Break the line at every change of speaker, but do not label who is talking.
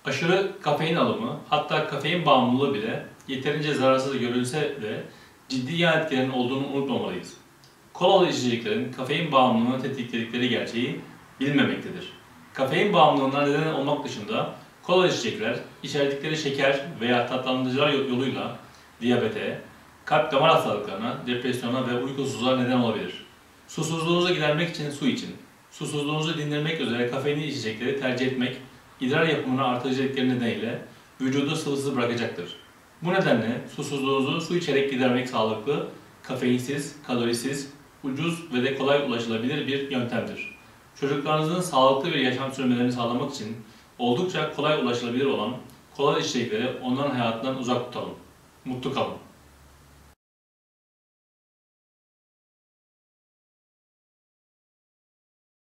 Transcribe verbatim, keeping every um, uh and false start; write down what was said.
Aşırı kafein alımı, hatta kafein bağımlılığı bile yeterince zararsız görülse de ciddi yan etkilerinin olduğunu unutmamalıyız. Kolalı içeceklerin kafein bağımlılığını tetikledikleri gerçeği bilinmemektedir. Kafein bağımlılığına neden olmak dışında kolalı içecekler içerdikleri şeker veya tatlandırıcılar yoluyla diyabete, kalp damar hastalıklarına, depresyona ve uykusuzluğa neden olabilir. Susuzluğunuzu gidermek için su için, susuzluğunuzu dindirmek üzere kafeinli içecekleri tercih etmek, idrar yapımını artıracakları nedeniyle vücudu sıvısız bırakacaktır. Bu nedenle susuzluğunuzu su içerek gidermek sağlıklı, kafeinsiz, kalorisiz, ucuz ve de kolay ulaşılabilir bir yöntemdir. Çocuklarınızın sağlıklı bir yaşam sürmelerini sağlamak için oldukça kolay ulaşılabilir olan kolay içecekleri onların hayatından uzak tutalım. Mutlu kalın.